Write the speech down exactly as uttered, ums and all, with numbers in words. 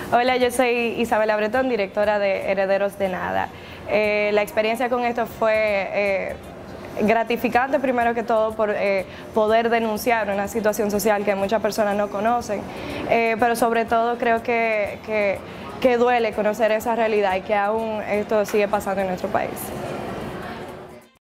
Hola, yo soy Isabela Bretón, directora de Herederos de Nada. Eh, la experiencia con esto fue eh, gratificante, primero que todo, por eh, poder denunciar una situación social que muchas personas no conocen, eh, pero sobre todo creo que, que, que duele conocer esa realidad y que aún esto sigue pasando en nuestro país.